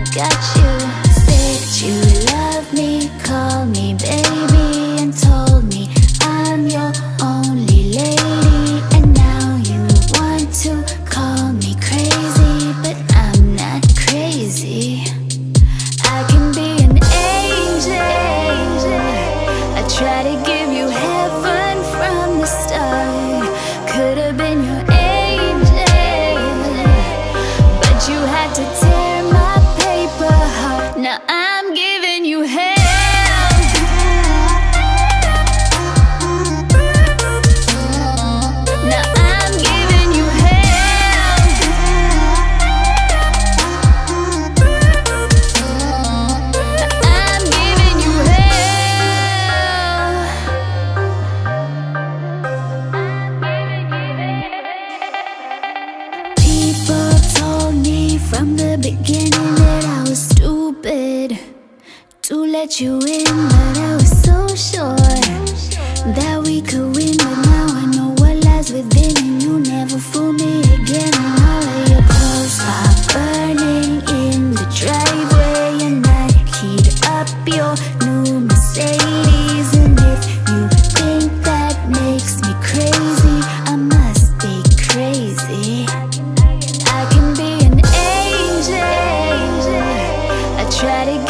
got you. Said you love me, call me baby, and told me I'm your only lady. And now you want to call me crazy, but I'm not crazy. I can be an angel. I try to give you heaven from the start. Could have been your angel, but you had to tear my paper heart. Now I'm giving you hell. Now I'm giving you hell. I'm giving you hell. People told me from the beginning that I was stupid to let you in, but I was so sure that we could win. But now I know what lies within, and you never fool me again. And all of your clothes are burning in the driveway, and I keyed up your new Mercedes. And if you think that makes me crazy, I must be crazy. I can be an angel. I try to